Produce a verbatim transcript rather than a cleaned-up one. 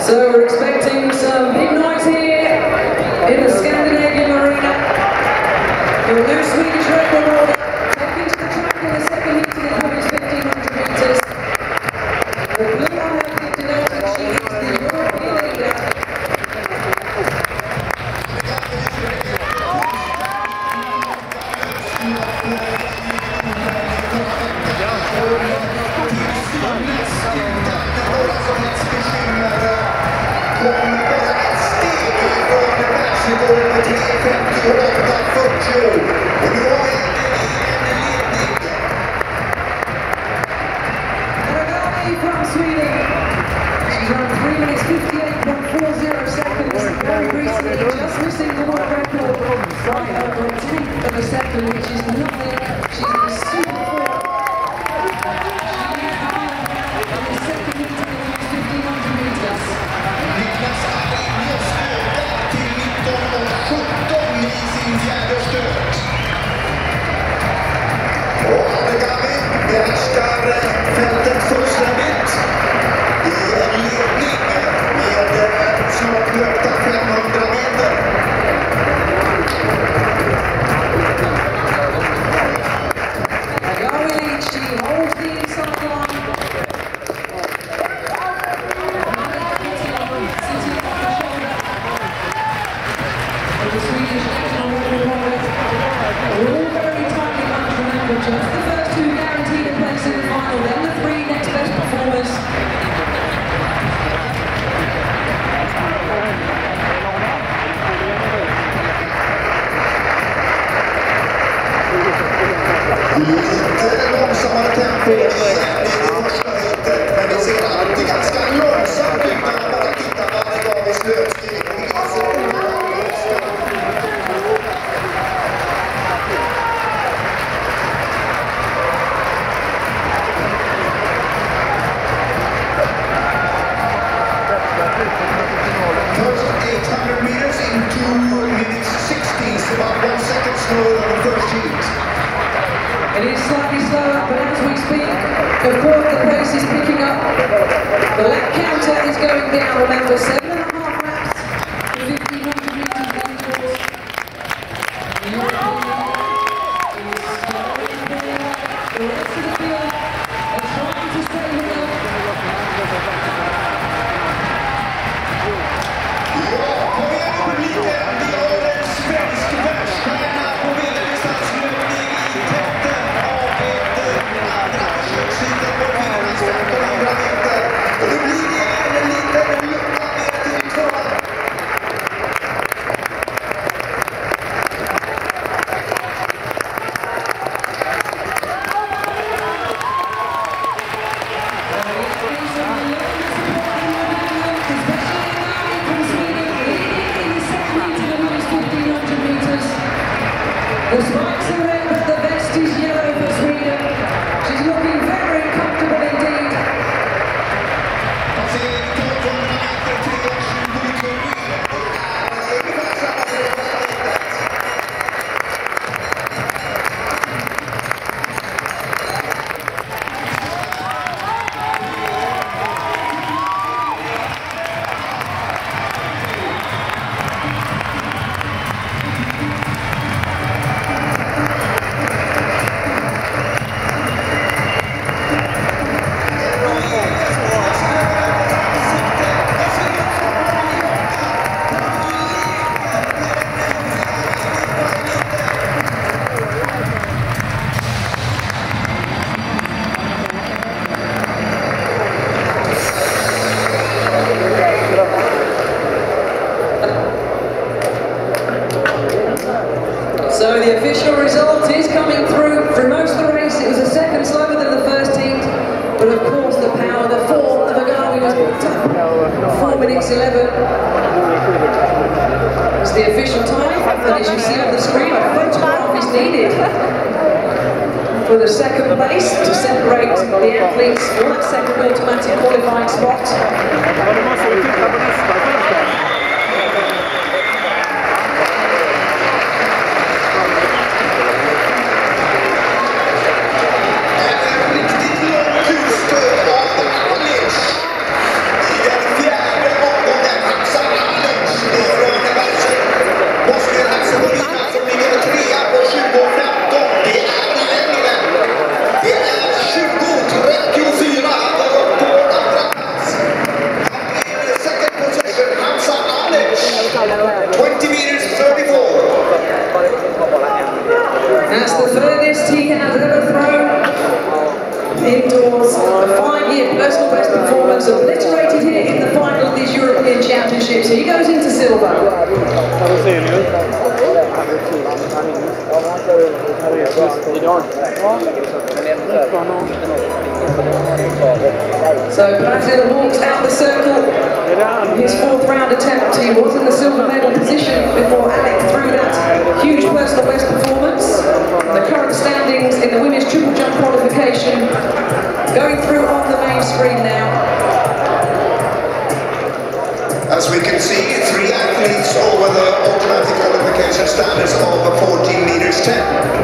So we're expecting some big noise here in the Scandinavian arena. The new Swedish record holder taking to the track in the second heat in the women's fifteen hundred metres. The blue on her kit denoting she is the European leader. From Sweden, she's on three minutes fifty-eight point four zero seconds, very recently just missing the world record by over a tenth of a second, which is nothing. She's in a super form. In the second heat of the fifteen hundred metres. Niklas Alin just ökat till nitton och sjutton i sin fjärde stöt. Och Allegami behärskar fältet fullständigt i en ledning med snart löpta femhundra meter. Allegami leads, she holds the inside line. The Swedish national record holder. We're all very tightly matched, remember, just the first two guaranteed a place in the final, then the three next best performers. Lite långsammare tempo i första heatet, men det ser alltid ganska långsamt ut när man bara tittar på Allegamis löpstil. First eight hundred meters in two minutes sixty, so about one second slower than the first heat. It is slightly slower, but as we speak, of course the pace is picking up. The lap counter is going down, remember, seven and a half laps to fifteen hundred metres indoors. The rest of the field are trying to stay with them. Ja, kom igen nu publiken, vi har en svensk världsstjärna på medeldistanslöpning i täten av ett andra försökssidan på Finlands femtonhundra meter. Och det blir igen en liten lucka ner till tvåan. The spikes are red, but the vest is yellow for Sweden. She's looking very comfortable indeed. So the official result is coming through. For most of the race, it was a second slower than the first heat, but of course the power, the form of Agami was picked up. four minutes eleven. It's the official time, and as you see on the screen, a photograph is needed for the second place to separate the athletes for that second automatic qualifying spot. personal best performance, obliterated here in the final of these European Championships. He goes into silver. So Brazil walks out the circle. His fourth round attempt, he was in the silver medal position before Alec threw that huge personal best performance. The current standings in the women's triple jump qualification going through on the main screen now. As we can see, three athletes over the automatic qualification standards of fourteen meters ten.